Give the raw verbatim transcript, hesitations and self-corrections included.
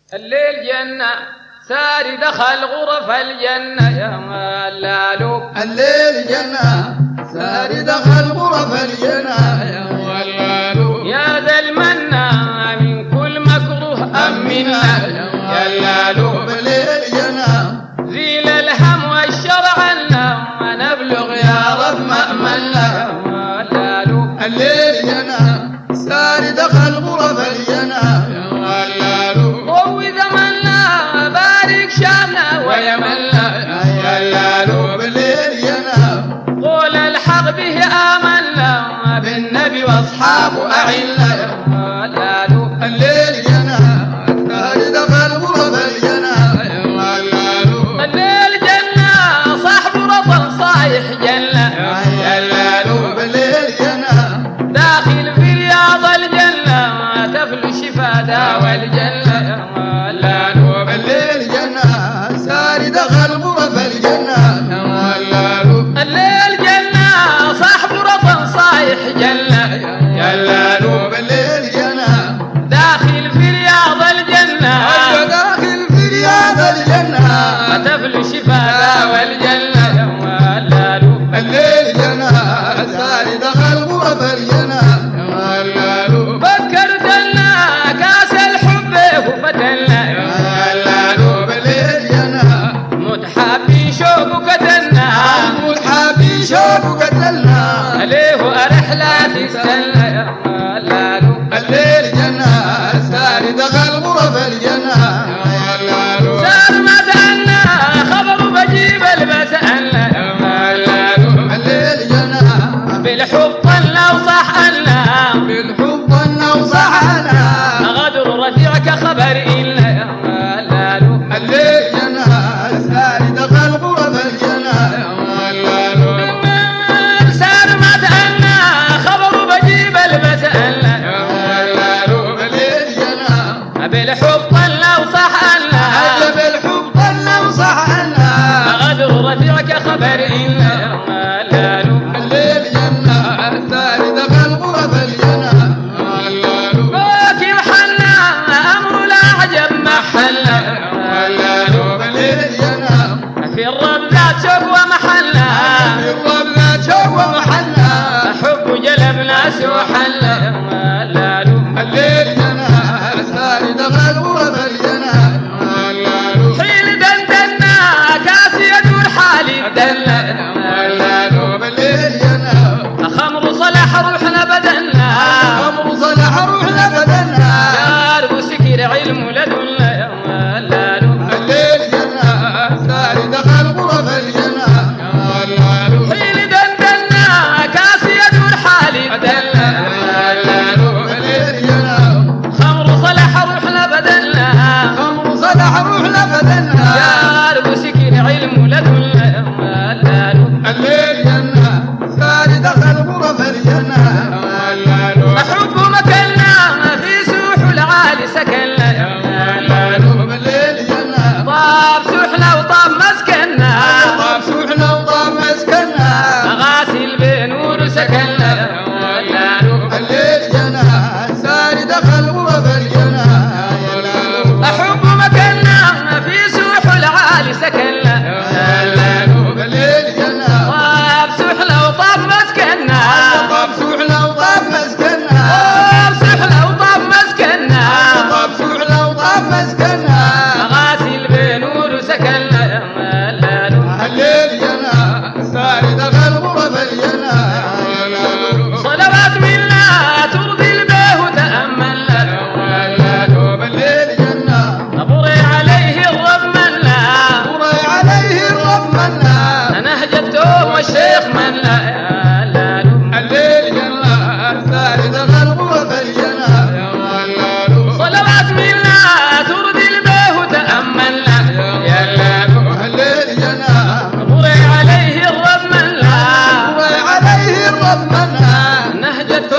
الليل جنة ساري دخل غرف الجنة يا ملالو. الليل جنة ساري دخل غرف الجنة يا ملالو. يا ذا المنة من كل مكروه أمنا يا ملالو. الليل جنة زيل الهم والشر عنا نبلغ يا رب مأمنا يا ملالو. الليل جنة ساري دخل غرف الجنة يا ملالو. ضوي زمنا بارك شامنا ويمنا يا ملالو. بالليل جنة قول الحق به آمنا بالنبي واصحابه أعنا يا ملالو. الليل جنة ساري دخل غرف الجنة يا ملالو. الليل جنة صاحب رطل صايح جنة يا ملالو. بالليل جنة داخل في رياض الجنة تفل الشفا داوى الجنة يا ملالو. بالليل جنة ساري دخل غرف الجنة يا ملالو. الليل جنة صاحب رطل صايح جنة يا ملالو. بالليل جنة داخل في رياض الجنة داخل في رياض الجنة تفل الشفا داوى الجنة يا ملالو. الليل جنة ساري دخل غرف الجنة يا ملالو. فكرتنا كاس الحب وفتنا يا ملالو. بالليل جنة متحابين شوق وقتلنا متحابين شوق وقتلنا عليه رحلة تستنى يا ملالو. الليل جنة ساري دخل غرف الجنة يا ملالو. صار مدنا خبر بجيب البسألنا يا ملالو. الليل جنة بالحب طلنا وصحنا بالحب ضلنا وصحنا غدر رفيعك خبر إلا يا ملالو. الليل جنة ساري دخل غرف الجنة يا ملالو. صار مدنا خبر بجيب البسألنا يا ملالو. الليل جنة بالحب طلنا وصحنا بالحب ضلنا وصحنا غدر رفيعك خبر إلا يا ملالو. الليل جنة ساري دخل غرف الجنة يا ملالو. باكي وحنا أمر الأعجب محلنا يا ملالو. الليل جنة في الرب ذات شوق ومحلنا الرب لا شوق ومحلنا حب جلب ناس وحلنا يا ملالو. الليل جنة ساري دخل غرف الجنة يا ملالو. حيل دندنا كاس يدور حالي بدلنا يا ملالو. بالليل جنة خمر صلح روحنا بدلنا أمر صلح روحنا بدلنا دار وسكر علم لدنا يا ملالو. الليل جنة ساري دخل غرف الجنة يا ملالو. حيل دندنا كاس يدور حالي بدلنا يا ملالو. بالليل جنة خمر صلح روحنا بدلنا أمر صلح روحنا بدلنا دار وسكر علم لدنا يا ملالو. الليل جنة ساري دخل غرف الجنة يا ملالو. حب مكلنا في سوح العالي سكننا يا ملالو. بالليل جنة طاب سوحنا وطاب مسكننا طاب سوحنا وطاب مسكننا غاسل بنور سكننا يا ملالو. الليل جنة ساري دخل غرف الجنة يا ملالو. حب مكلنا في سوح العالي سكننا يا ملالو. بالليل جنة طاب سوحنا وطاب مسكننا طاب سوحنا وطاب مسكننا طاب سوحنا وطاب مسكننا طاب سوحنا وطاب مسكننا غاسل بنور سكننا يا ملالو. الليل جنة ساري دخل غرف الجنة يا ملالو. صلوات منا ترضي البيه وتأملنا يا ملالو. بالليل جنة أبري عليه الرب منا وراي عليه الرب منا نهجته والشيخ منا يا ملالو. الليل جنة ساري دخل غرف الجنة يا ملالو. صلوات منا ترضي البيه وتأملنا يا ملالو. الليل جنة أبري عليه الرب منا وراي عليه الرب منا نهجته